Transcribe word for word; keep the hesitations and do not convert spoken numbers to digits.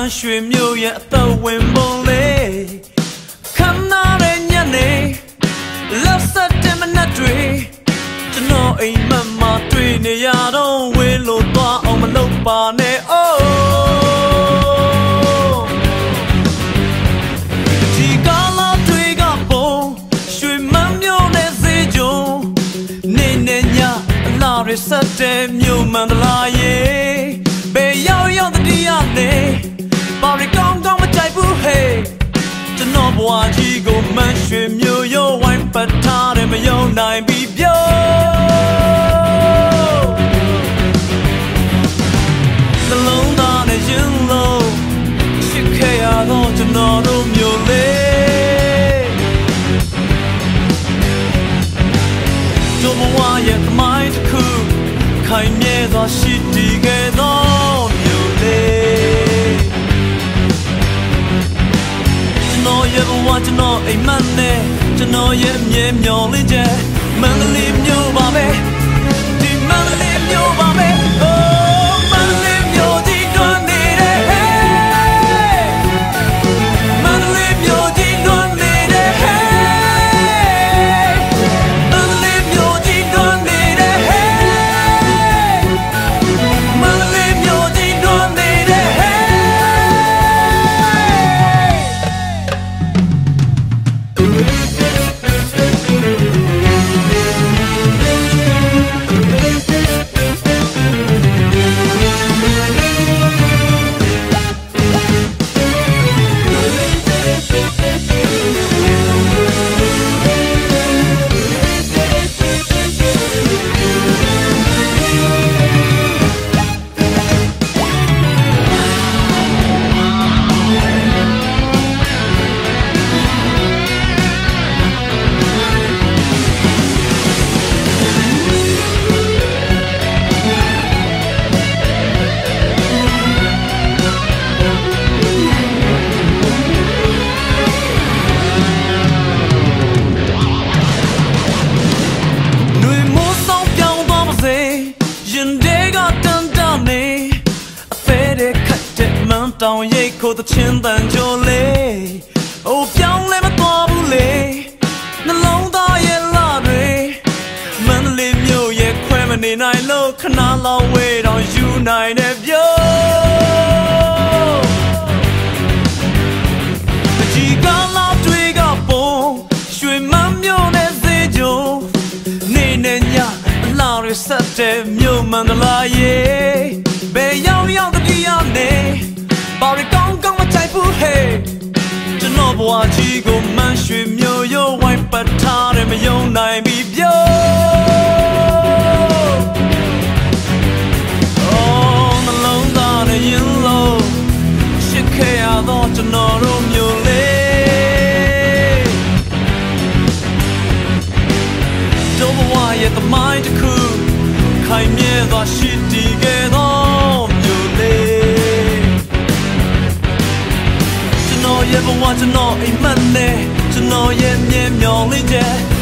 manရွှေမျိုးရဲ့အသက်ဝင်ပုံလေးခမ်းနားတဲ့ညနေလက်ဆက်တဲ့မနက်တွေကျွန်တော်အိမ်မက်မှာတွေ့နေရတော့ဝေးလို့သွားအောင်မလုပ်ပါနဲ့ oh ဒီကားလာတွေကပုံရွှေမန်းမျိုးနဲ့စေကြုံနေနေညအလားရဆက်တဲ့မြို့မန္တလာရေဘယ်ရောက်ရောက်တတိယနေဘာရီကောင်းကောင်းမကြိုက်ဘူး hey ကျွန်တော်ဘဝကြီးကိုမန်းရွှေမျိုးရိုးဝိုင်းပတ်ထားတယ်မယုံနိုင်ပြီးပြောနှလုံးသားနဲ့ရင်လုံးရှိခဲ့ရတော့ကျွန်တော်တို့မျိုးလေးတို့ဘဝရဲ့သမိုင်းတစ်ခုခိုင်မြဲစွာရှိတည်ခဲ့သောမျိုးလေးကျွန်တော်ရဲ့ဘဝကျွန်တော်အိမ်မက်နဲ့ကျွန်တော်ရဲ့အမြဲမျော်လင့်ချက်မန္တလေးမျိုးပါပဲဒီမန္တလေးမျိုးပါပဲ oh မန္တလေးမျိုးကြီးတွန်းနေတယ်မန္တလေးမျိုးကြီးတွန်းနေတယ်မန္တလေးမျိုးကြီးတွန်းနေတယ်မန္တလေးမျိုးကြီးတွန်းနေတယ်တောင်ရိတ်ကိုသချင်းတန်ကြိုလေးအိုးပြောင်းလဲမသွားဘူးလေနှလုံးသားရဲ့လာတွေမန္တလေးမြို့ရဲ့ခွဲမနေနိုင်လို့ခဏလောက်ဝေးတော့ယူနိုင်တယ်ပြောဒီကလာတွေကပုံရွှေမန်းမြို့နဲ့စေကြုံနေနေညအလားရဆက်တဲ့မြို့မန္တလာရေဘယ်ရောက်ရောက်တတိယနေဘာရီကောင်းကောင်းမကြိုက်ဘူး hey ကျွန်တော်ဘဝကြီးကိုမန်းရွှေမျိုးရိုးဝိုင်းပတ်ထားတယ်မယုံနိုင်ပြီးပြော oh နှလုံးသားနဲ့ရင်လုံးရှိခဲ့ရတော့ကျွန်တော်တို့မျိုးလေးတို့ဘဝရဲ့သမိုင်းတစ်ခုခိုင်မြဲစွာရှိတည်ခဲ့တော့မျိုးလေးကျွန်တော်ရဲ့ဘဝကျွန်တော်အိမ်မက်နဲ့ကျွန်တော်ရဲ့မြဲမျောလင်းချက်